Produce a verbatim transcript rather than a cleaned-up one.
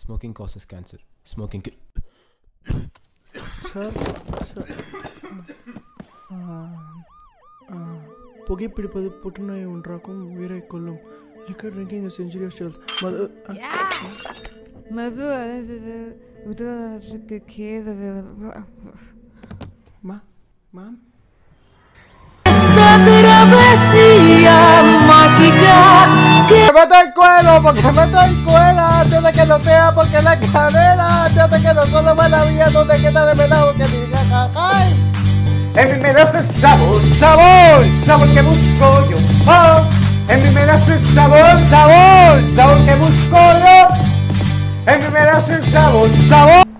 Smoking causes cancer. Smoking kill. Sir പുകപ്പിടിപ്പത് പുற்றுനോയെ ഉണ്ടാക്കും ഉയരെ കൊല്ലും liquor drinking century of health മധു മാ മാം Que meto el cuero, porque meto el cuero antes de que no sea porque la cadera, antes de que no solo me la vida donde queda de melado que diga cacay. En mí me das sabor, sabor, sabor que busco yo. Oh, en mí me das sabor, sabor, sabor que busco yo. En mí me das sabor, sabor.